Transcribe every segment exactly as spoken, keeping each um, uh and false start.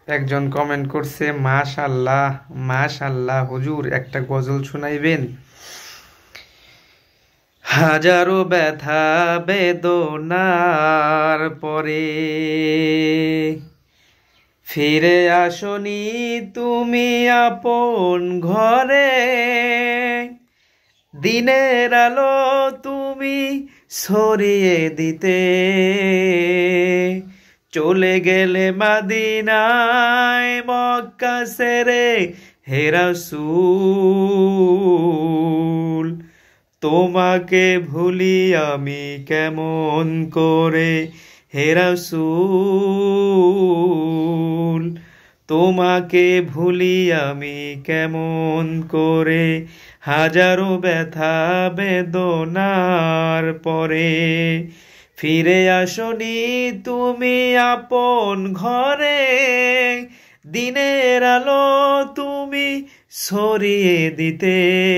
একজন কমেন্ট করছে, মাশাআল্লাহ মাশাআল্লাহ হুজুর একটা গজল শুনাইবেন। হাজারো ব্যথা বেদনার পরে ফিরে আসনি তুমি আপন ঘরে, দিনের আলো তুমি ছড়িয়ে দিতে চলে গেলে মদিনায় মক্কা ছেড়ে হে রাসূল। তোমাকে ভুলি আমি কেমন করে হে রাসূল, তোমাকে ভুলি আমি কেমন করে। হাজারো ব্যথা বেদনার পরে ফিরে আসনি তুমি আপন ঘরে, দিনের আলো তুমি ছড়িয়ে দিতে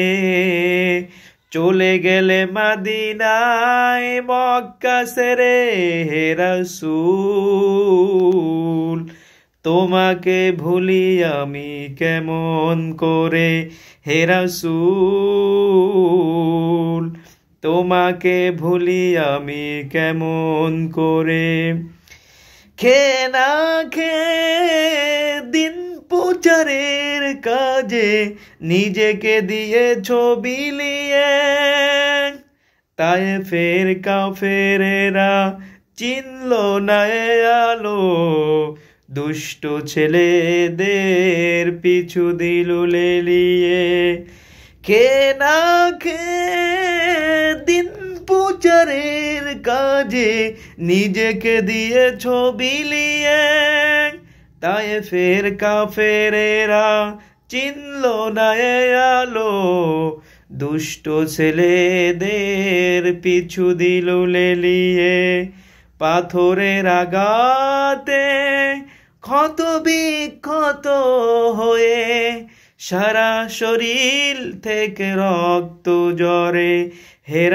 চলে গেলে মদিনায় মক্কা ছেড়ে হে রাসূল। তোমাকে ভুলি আমি কেমন করে হে রাসূল, তোমাকে ভুলি আমি কেমন করে। খে না খে দিন প্রচারের কাজে নিজেকে দিয়েছ বিলিয়ে, তায়েফের কাফেরেরা চিনল না এ আলো, দুষ্ট ছেলেদের পিছু দিল লেলিয়ে। কে না খে দিন প্রচারের কাজে নিজেকে দিয়েছ বিলিয়ে, তায়েফের কাফেরেরা চিনল না এ আলো, দুষ্ট ছেলেদের পিছু দিল লেলিয়ে। পাথরের আঘাতে ক্ষত বিক্ষত হয়ে সারা শরীর থেকে রক্ত ঝরে হে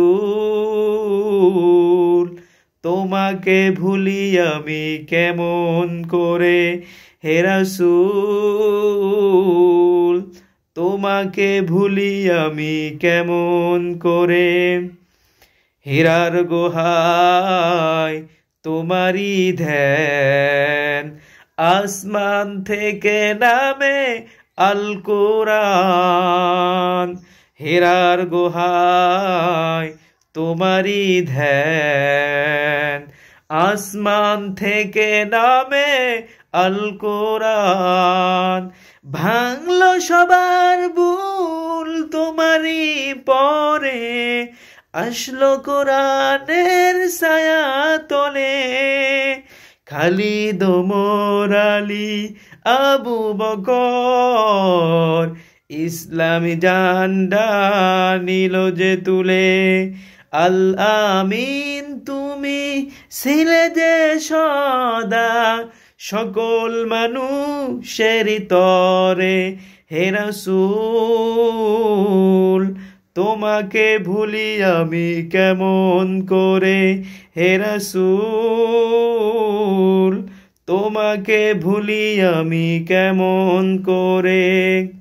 রাসূল। তোমাকে ভুলি আমি কেমন করে হে রাসূল, তোমাকে ভুলি আমি কেমন করে। হীরার গুহায় তোমারি ধ্যান, আসমান থেকে নামে আল কোরআন। হীরার গুহায় তোমারি ধ্যান, আসমান থেকে নামে আল কোরআন। ভাঙলো সবার ভুল তোমারি পরে, আসলো কোরআনের ছায়া তলে। খালিদ ওমর আলী আবু বকর ইসলামী জান্ডা নিল যে তুলে। আল আমিন তুমি ছিলে যে সদা সকল মানুষের তরে হে রাসূল। তোমাকে ভুলি আমি কেমন করে হে রাসূল, তোমাকে ভুলি আমি কেমন করে।